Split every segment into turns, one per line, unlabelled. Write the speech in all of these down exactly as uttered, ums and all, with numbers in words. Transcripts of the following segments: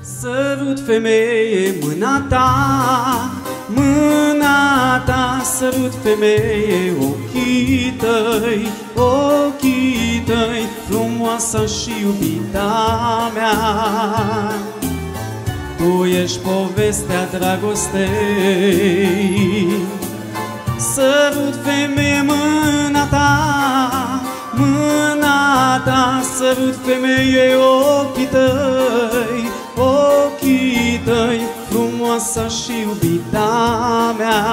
Sărut, femeie, mâna ta, mâna ta, sărut, femeie, ochii tăi, ochii tăi, frumoasa și iubita mea. Tu ești povestea dragostei. Sărut, femeie, mâna ta, mâna ta, sărut, femeie, ochii tăi, ochii tăi, frumoasa și iubita mea.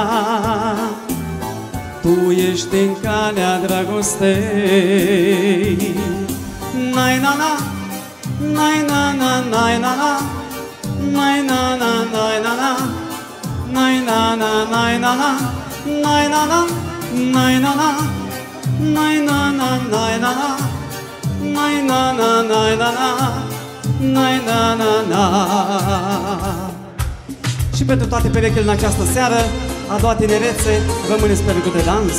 Tu ești în calea dragostei. Nai na na, nai na na, nai na na, nai na na, nai na na, nai na na, nai na na, nai na na, nai na na, nai na na, nai na na, nai na na, nai na na, nai na na na. Și pentru toate perechile în această seară, a doua tinerețe, rămâneți pe rândul de dans.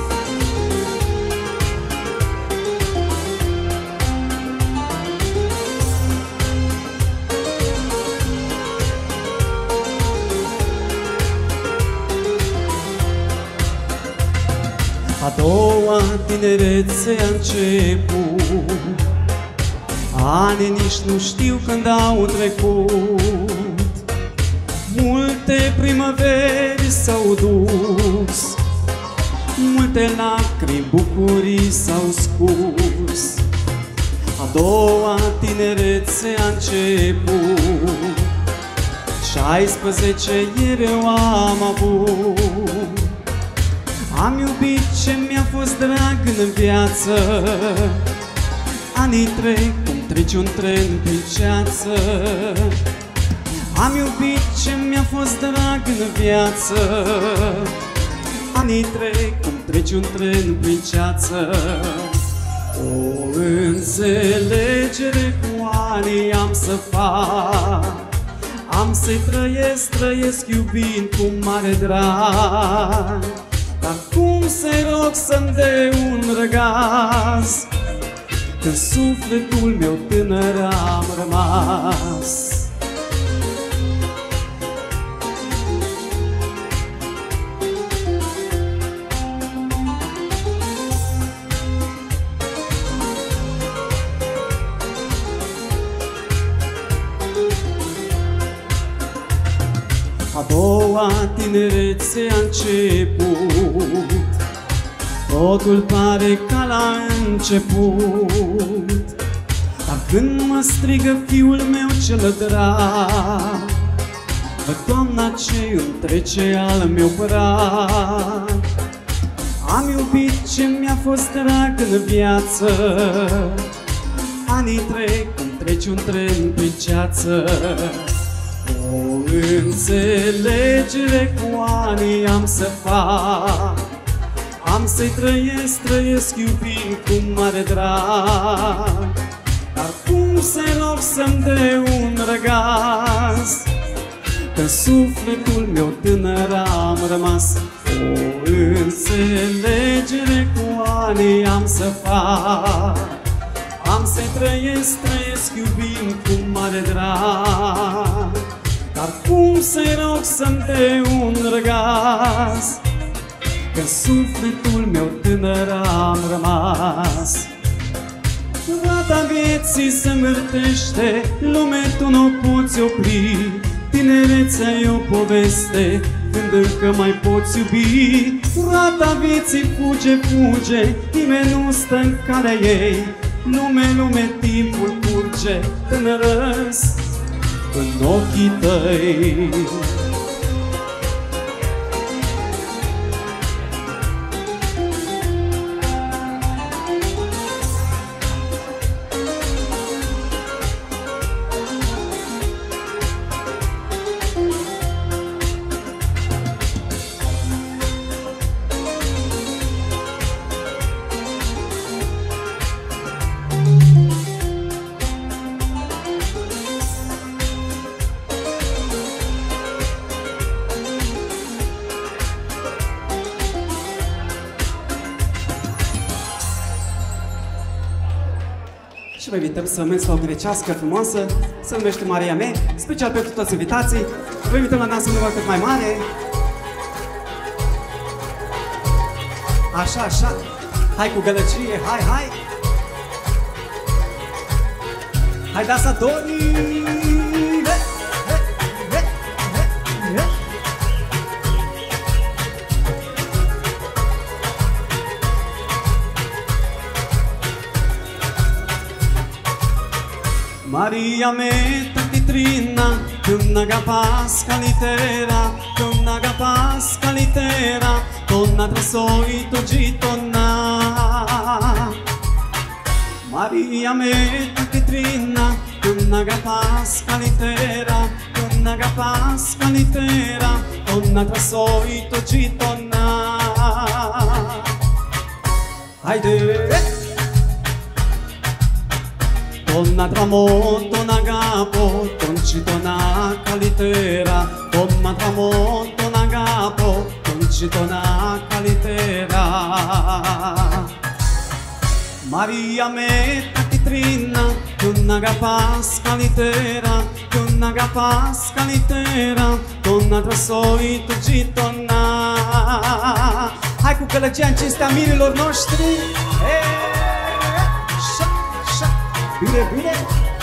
A doua tinerețe a început, ani nici nu știu când au trecut. Multe primăveri s-au dus, multe lacrimi, bucurii s-au scurs. A doua tinerețe a început, șaisprezece ieri eu am avut. Am iubit ce mi-a fost drag în viață, anii trec cum trece un tren pe ceață. Am iubit ce mi-a fost drag în viață, anii trec cum trece un tren pe ceață. O înțelegere cu anii am să fac, am să-i trăiesc, trăiesc iubind cu mare drag. Dar cum să-i rog să-mi dea un răgaz, când sufletul meu tânăr am rămas. A doua tinerețe a început, totul pare ca la început. Dar când mă strigă fiul meu cel drag, văd toamna ce îmi trece al meu prag. Am iubit ce mi-a fost drag în viață, anii trec cum trece un tren pe ceață. O înțelegere cu anii am să fac, am să-i trăiesc, trăiesc iubind cu mare drag. Dar cum să-i rog să-mi dea un răgaz, că sufletul meu tânăr am rămas. O înțelegere cu anii am să fac, am să-i trăiesc, trăiesc iubind cu mare drag. Dar cum să-i rog să-mi dea un răgaz, că sufletul meu tânăr am rămas. Rata vieții se mărtește, lume tu nu poți opri. Tinerețea e o poveste, când încă mai poți iubi. Rata vieții fuge, fuge, nimeni nu stă în calea ei. Lume, lume, timpul curge, tânărăs în ochii tăi. vă invităm să mergeți la o grecească frumoasă, se numește Maria mea, special pentru toți invitații. Vă invităm la dansul număr cât mai mare. Așa, așa. Hai cu gălăgie, hai, hai. Hai dansatorii! Maria me takitrina, kum nagapas kalitera, kum nagapas kalitera, tonna trasoi to gitonna. Maria me takitrina, kum nagapas kalitera, kum nagapas kalitera, tonna trasoi to gitonna. Haide! Tonna tramonto nagapo, concitona calitera. Tonna tramonto nagapo, concitona calitera. Maria me takitrina, kun nagapas calitera, kun nagapas calitera. Tonna trasoi tu gitona. Hai cu călăgia în cinstea mirilor noștri. Hey! Bine, bine!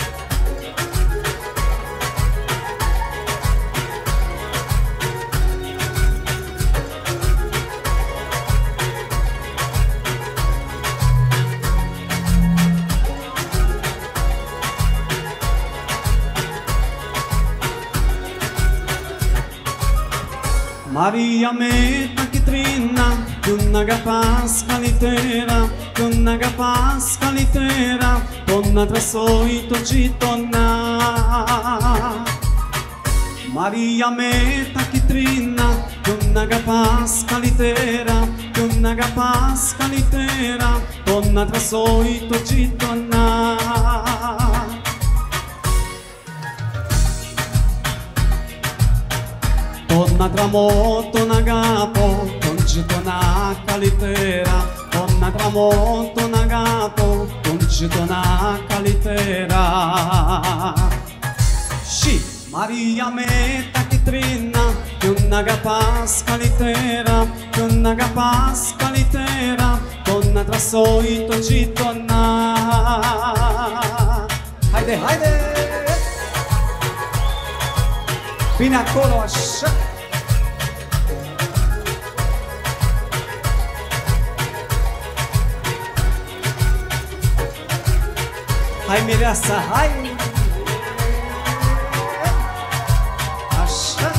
Maria me takitrina, kun nagapas kalitera, kun nagapas kalitera, tonna trasoi to gitonna. Maria me takitrina, kun nagapas kalitera, kun nagapas kalitera, tonna trasoi to gitonna. Tonna tramonto nagapo, concitona calitera. Tonna tramonto nagapo, concitona calitera. Și Maria me takitrina, kun nagapas calitera, kun nagapas calitera, tonna trasoi to gitonna. Haide, haide! Bine acolo, așa! Hai mireasa, hai! Așa!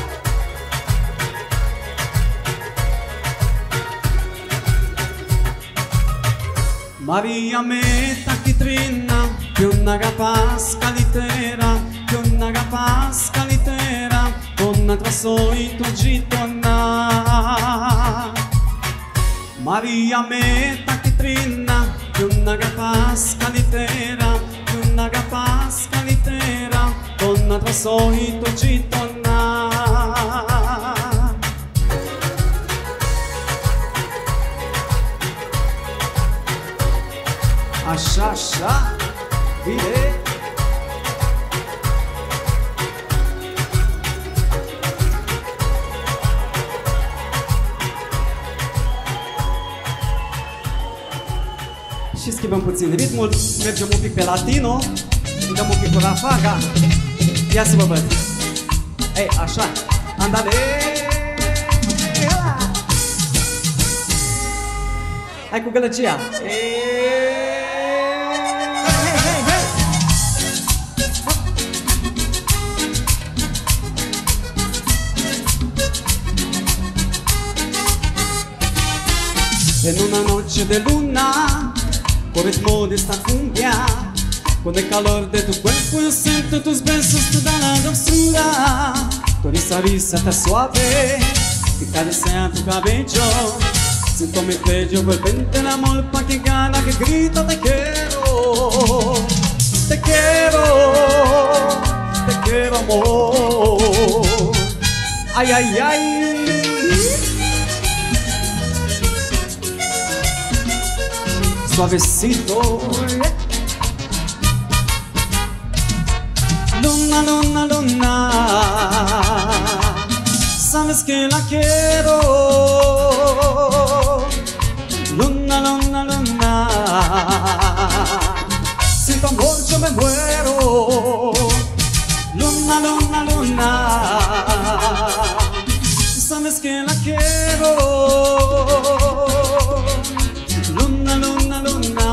Maria me takitrina, kun nagapas calitera, kun nagapas calitera, tonna trasoi to gitonna. Maria me takitrina, kun nagapas calitera, kun nagapas calitera, tonna trasoi to gitonna. Așa, așa, bine! Și schimbăm puțin ritmul, mergem un pic pe latino, dăm un pic cu rafaga. Ia să vă văd. Ei, așa, andale. Hai cu gălăgia. En una noche de luna, por ritmo de esta cumbia, con el calor de tu cuerpo yo siento tus besos, toda la dulzura, tu risa, risa tan suave, que cabecea tu cabello, siento mi cuello volvente el amor pa' que gana, que grita te quiero, te quiero, te quiero amor, ay, ay, ay. Suavecito, Luna, luna, luna, sabes que la quiero. Luna, luna, luna, sin tu amor yo me muero. Luna, luna, luna, sabes que la quiero. Luna, luna, luna,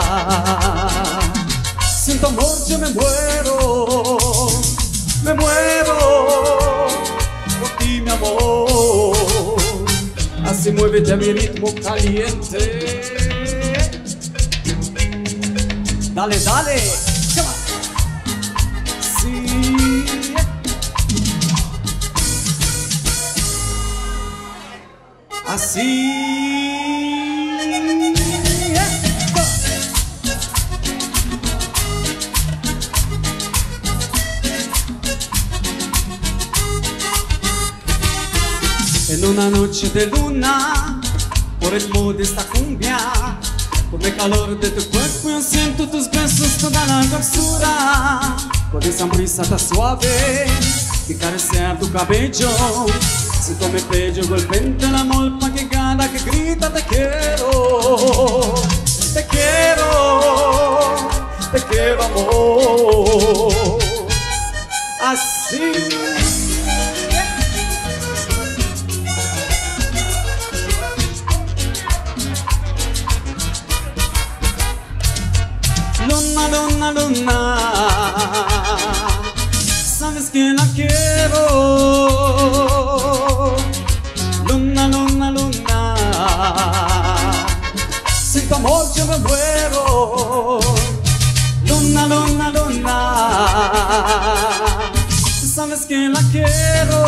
sin tu amor yo me muero. Me muero por ti, mi amor. Así muévete a mi ritmo caliente. Dale, dale, come on. Sí. Así. En una noche de luna, por el ritmo de esta cumbia, con el calor de tu cuerpo yo siento tus besos, toda la dulzura, con esa brisa tan suave que caricea tu cabello. Siento mi pecho golpeante el amor pa' que gana, que grita te quiero. Te quiero, te quiero amor. Así. Luna, luna, luna, sabes que la quiero. Luna, luna, luna, sin tu amor yo me muero. Luna, luna, luna, sabes que la quiero.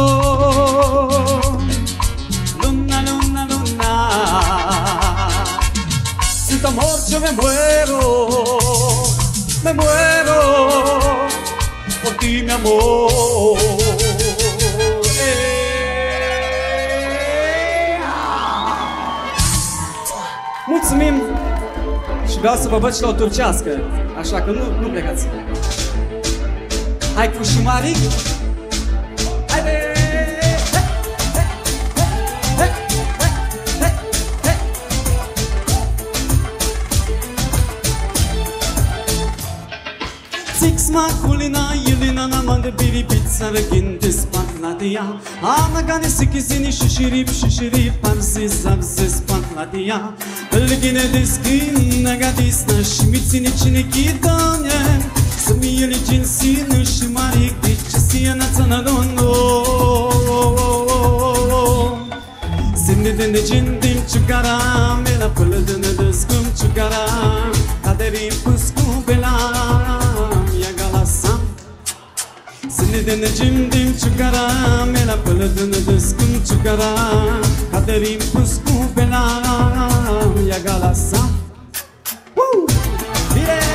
Luna, luna, luna, sin tu amor yo me muero. Me muero por ti, mi amor. Hey. Mulțumim și vreau să vă văd și la o turcească, așa că nu, nu plecați. Hai cu și Maric. Haide! Makulina yılina namande biri bitsar gintis patladia. Ana gane sikizini şişirip şişirip parsiz zavsiz patladia. Ilgine diskin nagadisna şimitsin içine gidanyen. Smiyeli cinsin şımarik dikçisiye natana dono. Sindidin cindim çıkaram, ela pıldını dızgım çıkaram. Kaderim pusku belam yagalasam. Sindidin cindim çıkaram, ela pıldını dızgım çıkaram. Kaderim pusku belam yagalasam. Woo! Yeah!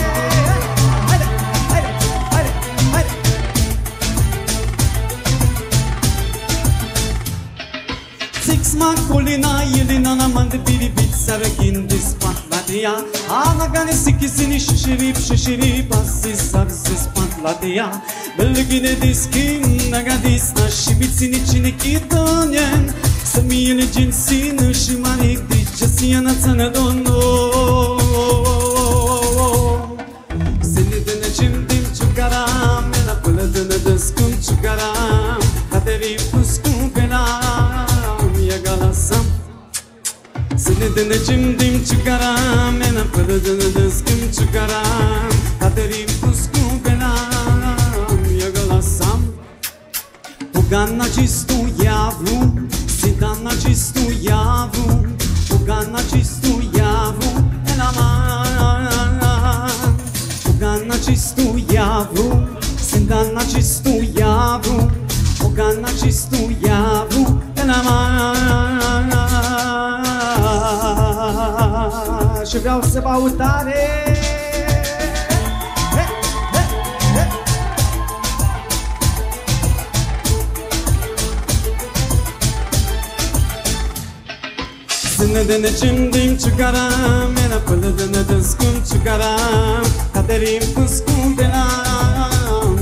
Makulina yılina namande biri bitsar gintis patladia. Ana gane sikizini şişirip şişirip assiz savsiz patladia. Bilgine diskin nagadisna şibitsin içine gidanyen. Samiyeli cinsin şımarik dikçesiye natana dono. Seni dene cimdim çıkaram, ela pıladını dızgın çıkaram. Kaderim pusku belam yagalasam. Seni dene cimdim çıkaram, ela pıladını dızgın çıkaram. Kaderim pusku belam yagalasam. Pogana čistu javu, sidana čistu javu. Pogana čistu javu, ela man. Pogana čistu javu, sidana čistu javu. Pogana čistu javu, ela man. Și vreau să vă aud tare. Seni dene cimdim çıkaram, ela pıldını dızgın çıkaram. Kaderim pusku belam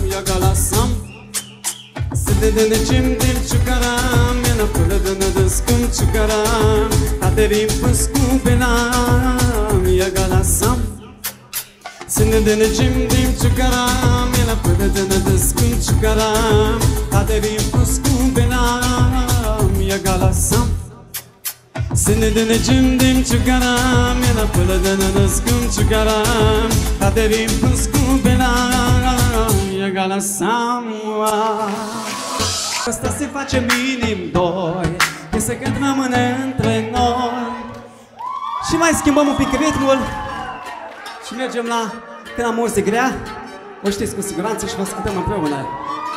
Sine cim din ciucaram, e na până de ne scum ciucaram, Caterin păscu benam, e galasam. Sine cim din ciucaram, e na până de ne scum ciucaram, Caterin păscu benam, e galasam. Sine cim din ciucaram, e na până de ne scum ciucaram, Caterin păscu benam, e galasam. Asta se face minim doi, este când rămâne între noi. Și mai schimbăm un pic ritmul și mergem la când am muzică grea. O știți cu siguranță și vă ascultăm împreună.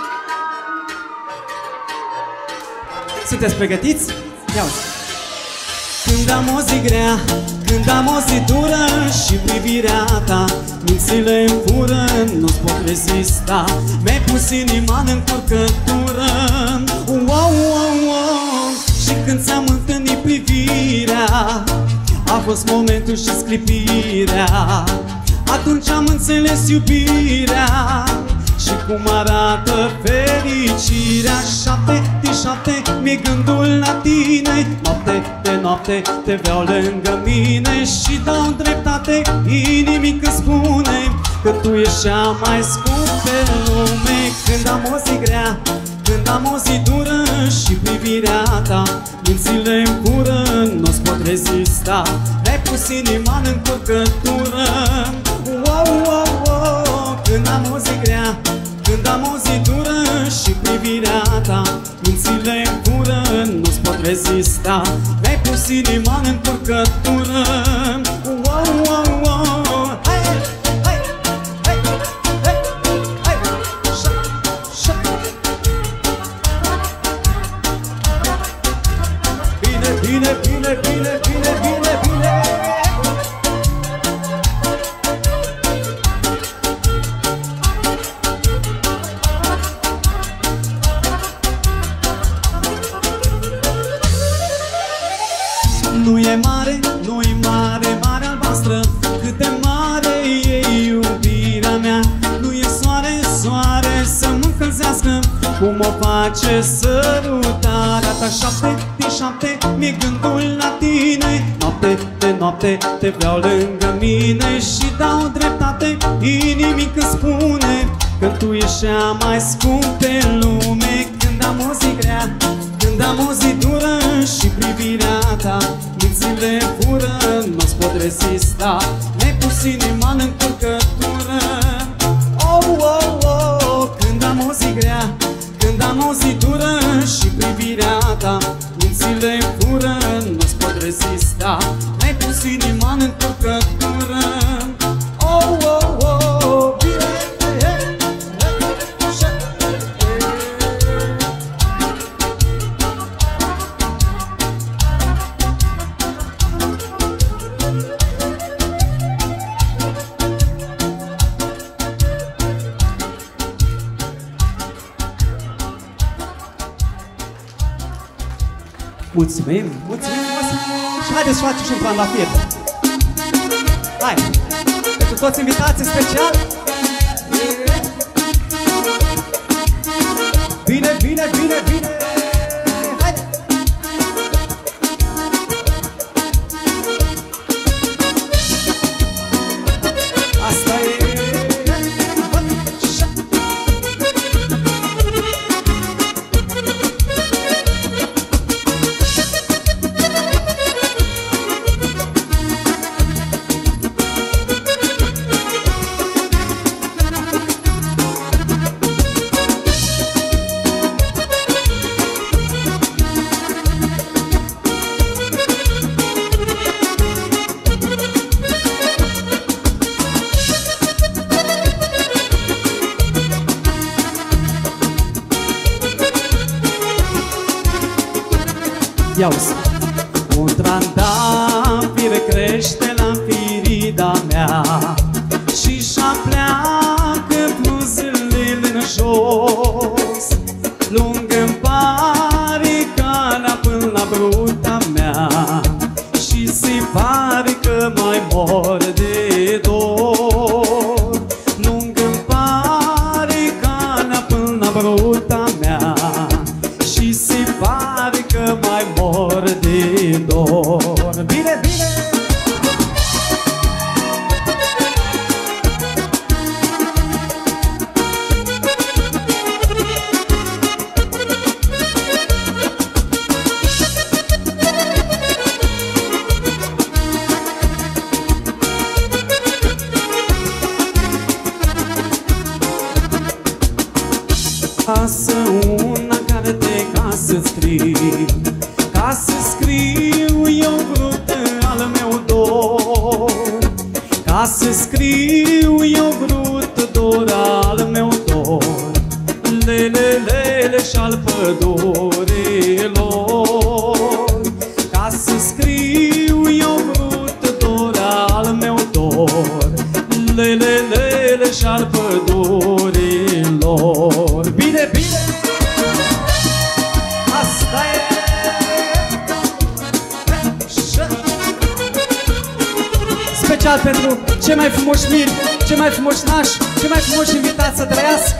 Sunteți pregătiți? Ia uite. Când am o zi grea, când am o zi dură și privirea ta mințile în fură, nu-ți pot rezista. Mi-ai pus inima în încurcătură, wow, wow, wow. Și când ți-am întâlnit privirea, a fost momentul și sclipirea. Atunci am înțeles iubirea și cum arată fericirea. Șapte de șapte mi-e gândul la tine, noapte de noapte te vreau lângă mine. Și dau dreptate inimii când spune că tu ești cea mai scump pe lume. Când am o zi grea, când am o zi dură și privirea ta mințile în fură, nu-ți pot rezista. Mi-ai pus inima în încurcătură, wow, wow, wow. Când am o zi grea, când am o zi dură și privirea ta mințile în fură, nu-ți pot rezista. Mi-ai pus inima în încurcătură, wow, wow, wow. Hai, hai, hai, hai, hai, șa, șa. Bine, bine, bine, bine, bine, bine, bine. Nu e mare, nu-i mare, mare albastră, cât de mare e iubirea mea. Nu e soare, soare să mă încălzească, cum o face sărutarea ta. Șapte de șapte mi-e gândul la tine, noapte de noapte te vreau lângă mine. Și dau dreptate inimii când spune că tu ești cea mai scump pe lume. Când am o zi grea, când am o zi dură și privirea ta mințile fură, nu-ți pot rezista. Mi-ai pus inima în încurcătură, oh, oh, oh. Când am o zi grea, când am o zi dură și privirea ta mințile fură, nu-ți pot rezista. Mi-ai pus inima în încurcătură, oh, oh, oh. Mulțumim, mulțumim frumos. Și haideți să facem și un plan la fier. Hai, pentru toți invitații special. Bine, bine, bine, bine. Haide. Asta e. Iauzi. Un trandafir crește la firida mea și-și pleacă bluzele în jos, lung-mi pare calea până la bruta mea și se pare că mai mor de dor. Lung-mi pare calea până la bruta mea de dor. Bine, bine! Casă una carte ca să scriu, ca să scriu eu vrut al meu dor, ca să scriu eu vrut dor al meu dor, lele, lele și-al pădurilor, ca să scriu eu vrut dor al meu dor, lele, lele și-al pădurilor. Bine, bine! Asta e! Special pentru cei mai frumoși miri, cei mai frumoși nași, cei mai frumoși invitați să trăiască!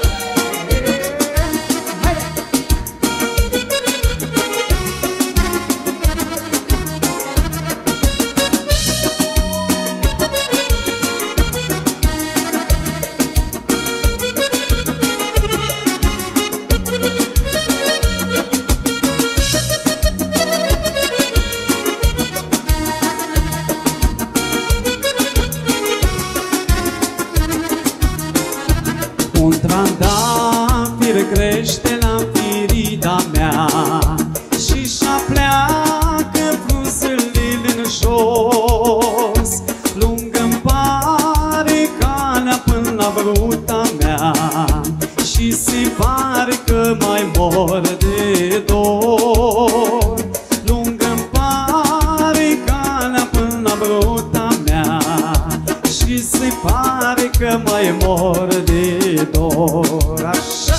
Un trandafir crește la firida mea și-și pleacă frunzălile în jos, lungă-mi pare calea până la bruta mea și se pare că mai mor de dor. Lungă-mi pare calea până la bruta mea și se pare că mai mor de dor. Așa!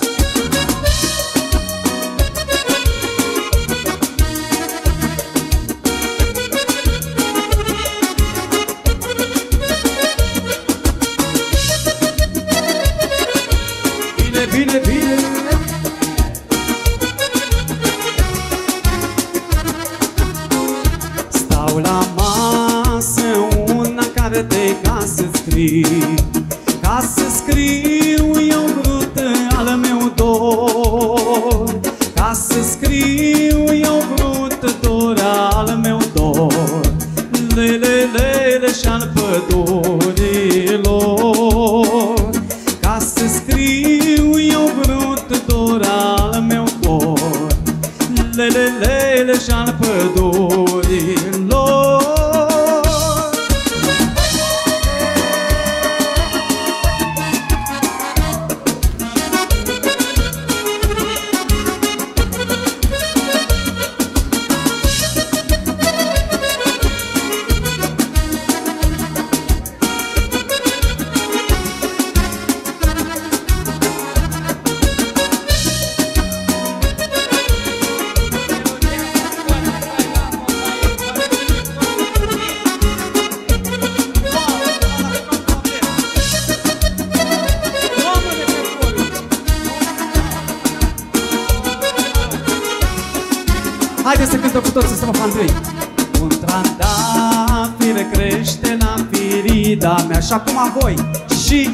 Bine, bine, bine! Stau la masă una carte ca să scriu, ca să scriu eu vrut al meu dor, ca să scriu eu vrut dor al meu dor, lele, lele și-al pădurilor, ca să scriu eu vrut dor al meu dor, lele, lele și-al pădurilor. Haideți să cântăm cu toți, să mă fandrei. Un trandafir crește la firida mea. Și acum voi. Și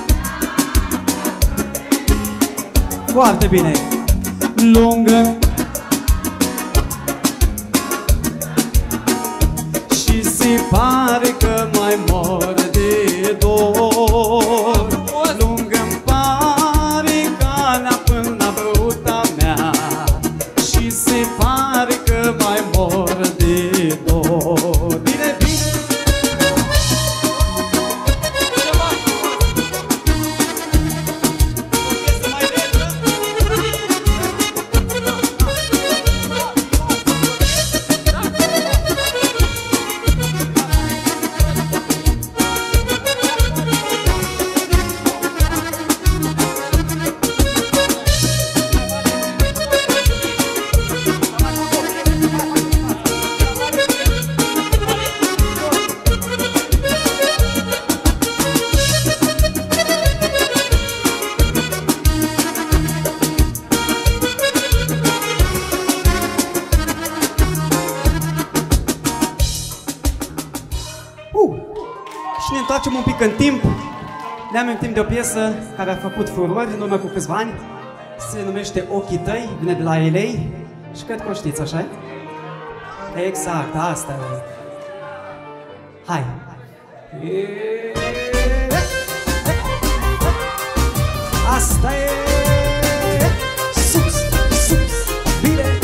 foarte bine. Lungă și se pare că mai mor de dor. Lungă-mi pare calea până la bruta mea și se pare că mai mor de dor. Bine, bine! un pic în timp, ne amintim de o piesă care a făcut furori în urmă cu câțiva ani. Se numește Ochii tăi, vine de la L A și cred că o știți, așa -i? Exact, asta e. Hai! Asta e! Sus, sus, bine!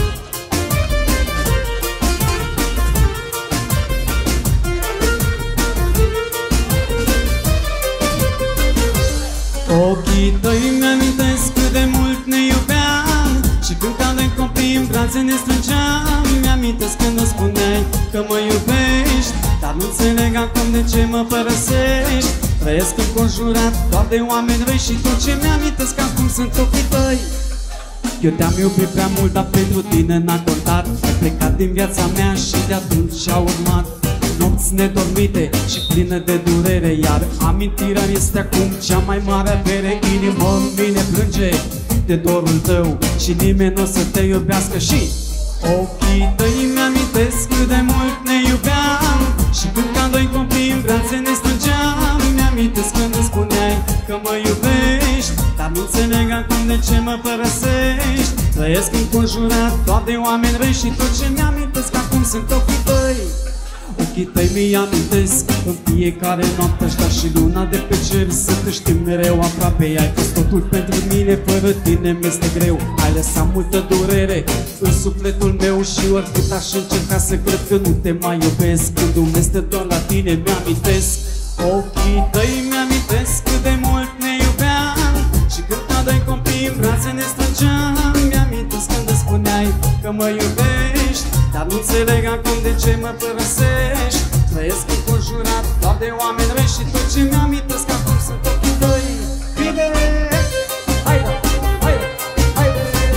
Ochii tăi mi-amintesc cât de mult ne iubeam și când ca doi copii în brațe ne strângeam. Mi-amintesc când îmi spuneai că mă iubești, dar nu înțeleg acum de ce mă părăsești. Trăiesc înconjurat doar de oameni răi și tot ce mi-amintesc acum sunt ochii tăi. Eu te-am iubit prea mult, dar pentru tine n-a contat. Ai plecat din viața mea și de atunci a urmat nopți nedormite și plină de durere, iar amintirea este acum cea mai mare avere. Inima în mine plânge de dorul tău și nimeni nu o să te iubească. Și ochii tăi mi-amintesc cât de mult ne iubeam și când ca doi copii în brațe ne strângeam. Mi-amintesc când îmi spuneai că mă iubești, dar nu înțeleg acum de ce mă părăsești. Trăiesc înconjurat doar de oameni răi și tot ce mi-amintesc acum sunt ochii tăi. Ochii tăi mi amintesc în fiecare noapte, aș da și luna de pe cer să te știm mereu aproape. Ai fost totul pentru mine, fără tine mi-este greu. Ai lăsat multă durere în sufletul meu și oricât aș încerca să cred că nu te mai iubesc, când este doar la tine mi-amintesc. Ochii tăi mi-amintesc cât de mult ne iubeam și când ca doi copii în brațe ne strângeam. Mi-amintesc când îmi spuneai că mă iubești, dar nu înțeleg acum de ce mă părăsești. Trăiesc înconjurat doar de oameni răi și tot ce mi-amintesc acum sunt ochii tăi. Bine! Haide! Haide! Haide!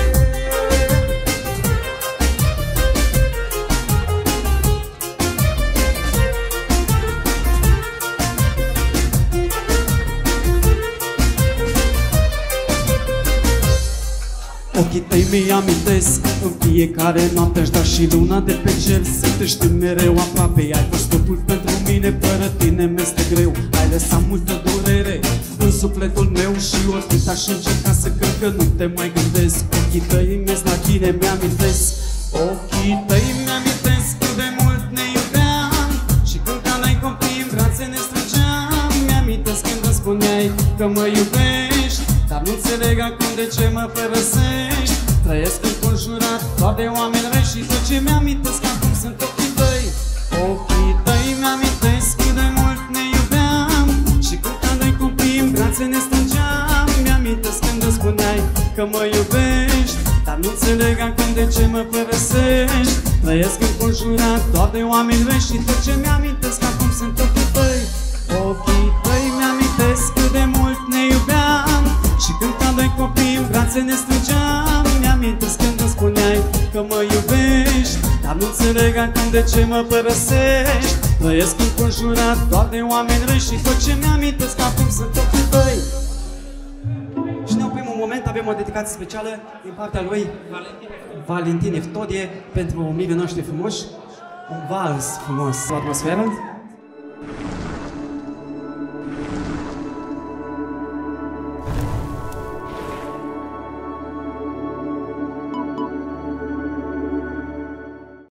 Ochii tăi mi amintesc în fiecare noapte, aș da și luna de pe cer să te știm mereu aproape. Ai fost totul pentru mine, fără tine mi-este greu. Ai lăsat multă durere în sufletul meu și oricât aș încerca să cred că nu te mai gândesc. Ochii tăi mi-s la tine, mi-amintesc. Ochii tăi mi-amintesc cât de mult ne iubeam și când ca noi copii în brațe ne strângeam. Mi-amintesc când îmi spuneai că mă iubești, dar nu înțeleg acum de ce mă părăsești. Trăiesc înconjurat doar de oameni răi și tot ce mi-amintesc acum sunt ochii tăi. Ochii tăi mi-amintesc cât de mult ne iubeam și când ca doi copii în brațe ne strângeam. Mi-amintesc când îmi spuneai că mă iubești, dar nu înțeleg acum de ce mă părăsești. Trăiesc înconjurat doar de oameni răi și tot ce mi-amintesc acum sunt ochii tăi. Ochii tăi mi-amintesc cât de mult ne iubeam și când ca doi copii în brațe ne strângeam. Mi-amintesc când îmi spuneai că mă iubești, dar nu înțeleg acum de ce mă părăsești. Trăiesc înconjurat doar de oameni răi și tot ce mi-amintesc acum sunt ochii tăi. Și ne oprim un moment, avem o dedicație specială din partea lui Valentin Eftodie pentru mirii noștri frumoși. Un vals frumos, o atmosferă.